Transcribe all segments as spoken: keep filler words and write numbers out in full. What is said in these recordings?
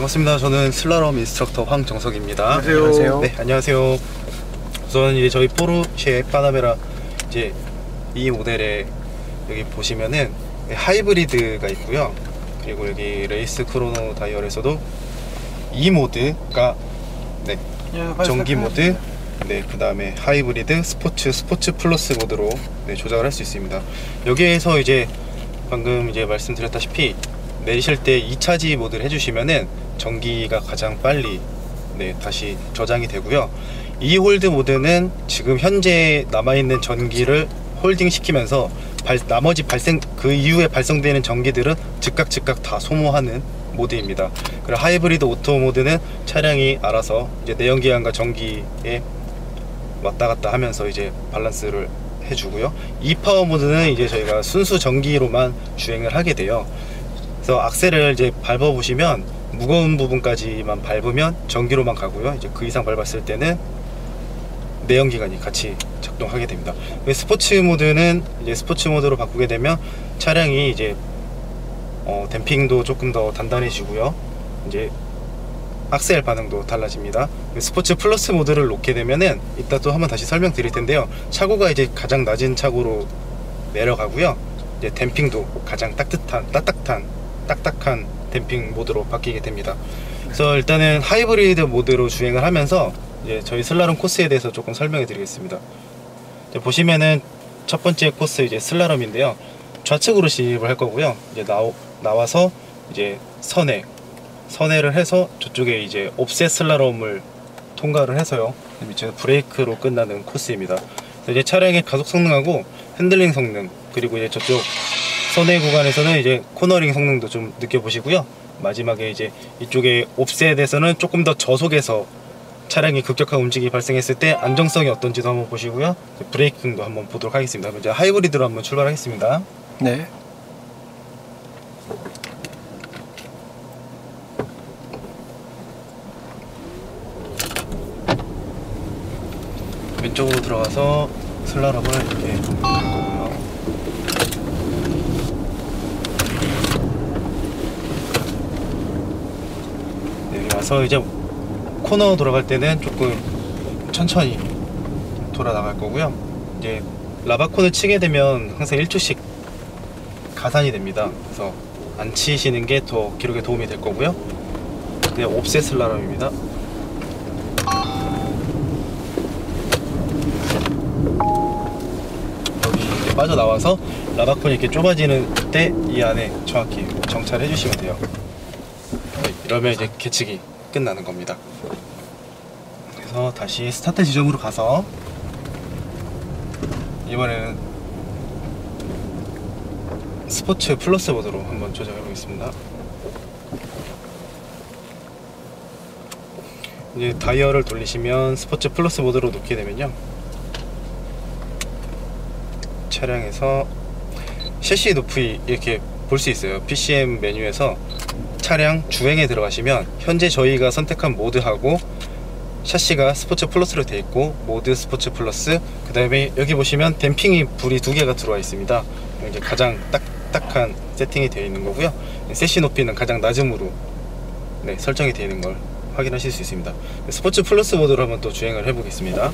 반갑습니다. 저는 슬라롬 인스트럭터 황정석입니다. 안녕하세요. 네, 안녕하세요. 우선 이제 저희 포르쉐 파나메라 이제 이 모델에 여기 보시면은 하이브리드가 있고요. 그리고 여기 레이스 크로노 다이얼에서도 이 모드가 네, 전기 모드, 네, 그 다음에 하이브리드, 스포츠, 스포츠 플러스 모드로 네, 조작을 할 수 있습니다. 여기에서 이제 방금 이제 말씀드렸다시피 내리실 때 이 차지 모드를 해주시면은 전기가 가장 빨리 네, 다시 저장이 되고요. 이 홀드 모드는 지금 현재 남아있는 전기를 홀딩 시키면서 발, 나머지 발생 그 이후에 발생되는 전기들은 즉각 즉각 다 소모하는 모드입니다. 그리고 하이브리드 오토 모드는 차량이 알아서 이제 내연기관과 전기에 왔다 갔다 하면서 이제 밸런스를 해주고요. 이 파워 모드는 이제 저희가 순수 전기로만 주행을 하게 돼요. 그래서 악셀을 이제 밟아 보시면 무거운 부분까지만 밟으면 전기로만 가고요. 이제 그 이상 밟았을 때는 내연기관이 같이 작동하게 됩니다. 스포츠 모드는 이제 스포츠 모드로 바꾸게 되면 차량이 이제 어, 댐핑도 조금 더 단단해지고요. 이제 악셀 반응도 달라집니다. 스포츠 플러스 모드를 놓게 되면은 이따 또 한번 다시 설명드릴 텐데요. 차고가 이제 가장 낮은 차고로 내려가고요. 이제 댐핑도 가장 따뜻한, 따뜻한, 딱딱한 댐핑 모드로 바뀌게 됩니다. 그래서 일단은 하이브리드 모드로 주행을 하면서 이제 저희 슬라롬 코스에 대해서 조금 설명해 드리겠습니다. 보시면은 첫 번째 코스 이제 슬라롬인데요. 좌측으로 진입을 할 거고요. 이제 나오, 나와서 이제 선회, 선회를 해서 저쪽에 이제 옵셋 슬라롬을 통과를 해서요. 밑에서 브레이크로 끝나는 코스입니다. 그래서 이제 차량의 가속 성능하고 핸들링 성능, 그리고 이제 저쪽 선회 구간에서는 이제 코너링 성능도 좀 느껴보시고요. 마지막에 이제 이쪽에 옵셋에서는 조금 더 저속에서 차량이 급격한 움직임이 발생했을 때 안정성이 어떤지도 한번 보시고요. 브레이킹도 한번 보도록 하겠습니다. 그럼 이제 하이브리드로 한번 출발하겠습니다. 네. 왼쪽으로 들어가서 슬라롬을 이렇게 갈 거고요. 네, 여기 와서 이제 코너 돌아갈 때는 조금 천천히 돌아 나갈 거고요. 이제 라바콘을 치게 되면 항상 일 초씩 가산이 됩니다. 그래서 안 치시는 게 더 기록에 도움이 될 거고요. 네, 옵셋 슬라롬입니다. 여기 이제 빠져나와서 라바콘이 이렇게 좁아지는 때 이 안에 정확히 정찰해 주시면 돼요. 네, 이러면 이제 계측이 끝나는 겁니다. 그래서 다시 스타트 지점으로 가서 이번에는 스포츠 플러스 모드로 한번 조정해 보겠습니다. 이제 다이얼을 돌리시면 스포츠 플러스 모드로 놓게 되면요, 차량에서 셰시 높이 이렇게 볼 수 있어요. 피씨엠 메뉴에서 차량 주행에 들어가시면 현재 저희가 선택한 모드하고 샤시가 스포츠 플러스로 되어 있고 모드 스포츠 플러스, 그 다음에 여기 보시면 댐핑이 불이 두 개가 들어와 있습니다. 이제 가장 딱딱한 세팅이 되어 있는 거고요. 세시 높이는 가장 낮음으로 네, 설정이 되어 있는 걸 확인하실 수 있습니다. 스포츠 플러스 모드로 한번 또 주행을 해 보겠습니다.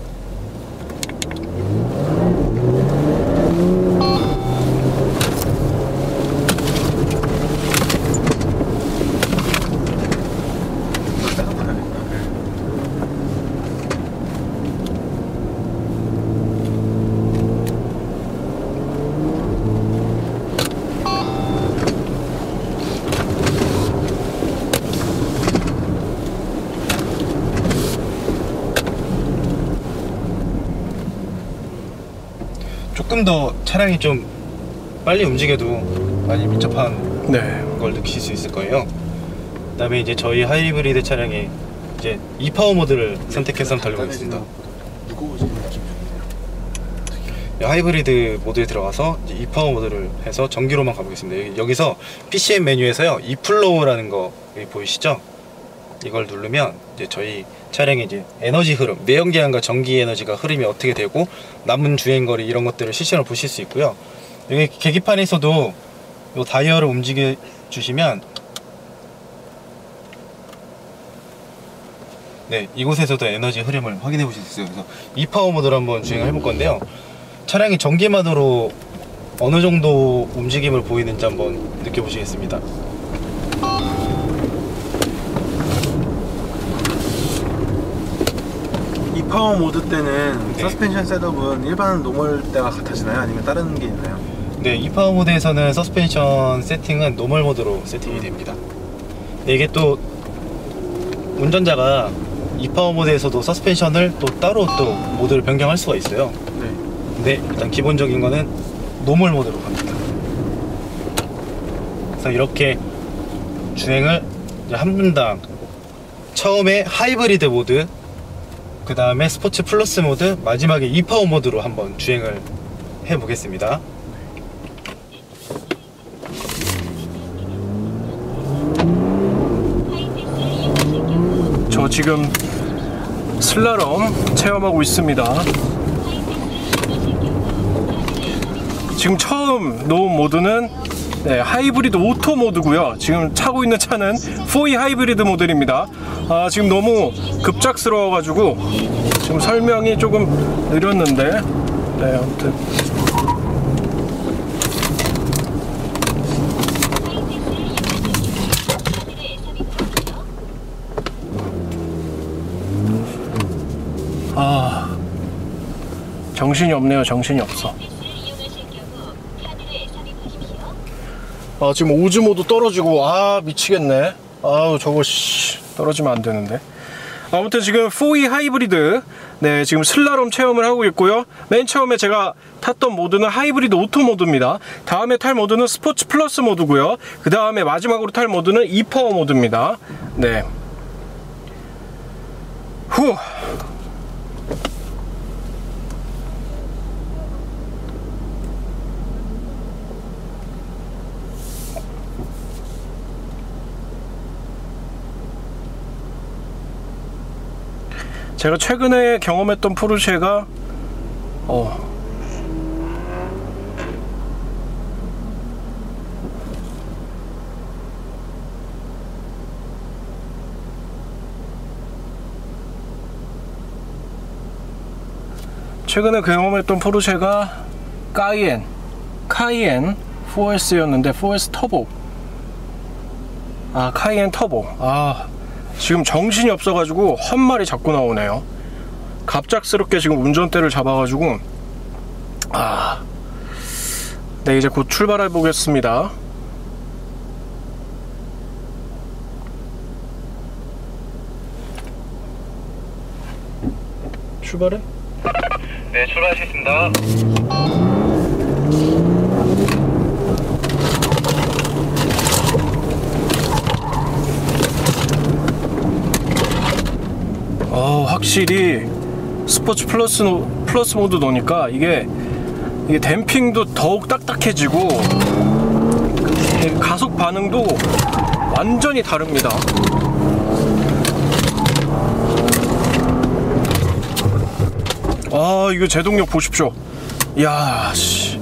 조금 더 차량이 좀 빨리 움직여도 많이 민첩한 네. 걸 느끼실 수 있을 거예요. 그 다음에 이제 저희 하이브리드 차량에 이제 이 파워 모드를 선택해서 한번 달려보겠습니다. 하이브리드 모드에 들어가서 이제 이 파워 모드를 해서 전기로만 가보겠습니다. 여기서 피씨엠 메뉴에서요, 이 플로우라는 거 여기 보이시죠? 이걸 누르면 이제 저희 차량의 이제 에너지 흐름, 내연기관과 전기 에너지가 흐름이 어떻게 되고 남은 주행거리 이런 것들을 실시간으로 보실 수 있고요. 여기 계기판에서도 이 다이얼을 움직여 주시면 네, 이곳에서도 에너지 흐름을 확인해 보실 수 있어요. 그래서 이 파워 모드로 한번 주행을 해볼 건데요. 차량이 전기만으로 어느 정도 움직임을 보이는지 한번 느껴보시겠습니다. 이 파워 모드 때는 네. 서스펜션 셋업은 일반 노멀 때와 같아지나요? 아니면 다른 게 있나요? 네, 이 파워 모드에서는 서스펜션 세팅은 노멀 모드로 세팅이 됩니다. 네, 이게 또 운전자가 이 파워 모드에서도 서스펜션을 또 따로 또 모드를 변경할 수가 있어요. 네. 근데 일단 기본적인 거는 노멀 모드로 갑니다. 그래서 이렇게 주행을 한 분당 처음에 하이브리드 모드, 그 다음에 스포츠 플러스 모드, 마지막에 이 파워 모드로 한번 주행을 해 보겠습니다. 저 지금 슬라롬 체험하고 있습니다. 지금 처음 놓은 모드는 네, 하이브리드 오토 모드고요. 지금 타고 있는 차는 포이 하이브리드 모델입니다. 아, 지금 너무 급작스러워 가지고 지금 설명이 조금 느렸는데, 네, 아무튼 아, 정신이 없네요. 정신이 없어. 아, 지금 오즈 모드 떨어지고, 아, 미치겠네. 아우, 저거 씨, 떨어지면 안 되는데. 아무튼 지금 포이 하이브리드, 네, 지금 슬라롬 체험을 하고 있고요. 맨 처음에 제가 탔던 모드는 하이브리드 오토 모드입니다. 다음에 탈 모드는 스포츠 플러스 모드고요. 그 다음에 마지막으로 탈 모드는 이 파워 모드입니다. 네. 후. 제가 최근에 경험했던 포르쉐가 어 최근에 경험했던 포르쉐가 까이엔 카이엔 포에스였는데 포에스 터보, 아 카이엔 터보, 아 지금 정신이 없어가지고 헛말이 자꾸 나오네요. 갑작스럽게 지금 운전대를 잡아가지고, 아, 네, 이제 곧 출발해 보겠습니다. 출발해? 네, 출발하겠습니다. 어, 확실히 스포츠 플러스 플러스 모드 넣으니까 이게 이게 댐핑도 더욱 딱딱해지고 가속 반응도 완전히 다릅니다. 아, 이거 제동력 보십시오. 이야, 씨.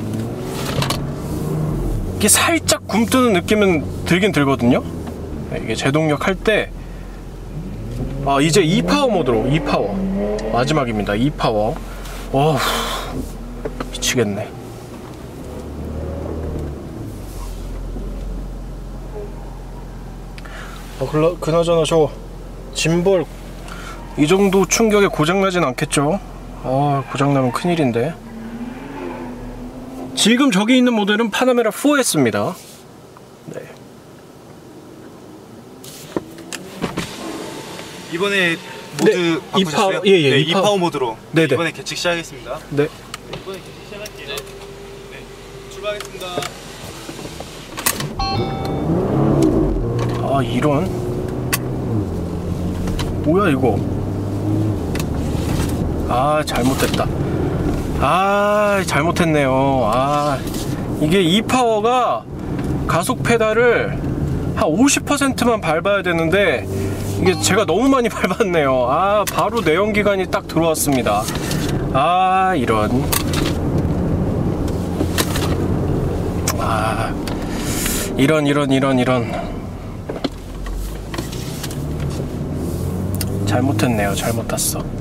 이게 살짝 굼뜨는 느낌은 들긴 들거든요. 이게 제동력 할 때, 아, 이제 이 파워 모드로, 이 파워 마지막입니다. 이 파워. 와, 미치겠네. 아, 그나, 그나저나 저 짐벌 이 정도 충격에 고장나진 않겠죠? 아, 고장나면 큰일인데. 지금 저기 있는 모델은 파나메라 포에스입니다. 네. 이번에 모드 네, 바꾸셨어요? 이 파워, 예, 예, 네, 이 이 파워. 파워 모드로. 네네. 이번에 개측 시작하겠습니다. 네. 네, 이번에 개측 시작할게요. 네, 출발하겠습니다. 아, 이런. 뭐야 이거. 아, 잘못됐다. 아, 잘못했네요. 아, 이게 이 파워가 가속 페달을 한 오십 퍼센트만 밟아야 되는데 이게 제가 너무 많이 밟았네요. 아, 바로 내연기관이 딱 들어왔습니다. 아, 이런. 아, 이런 이런 이런 이런. 잘못했네요. 잘못 탔어.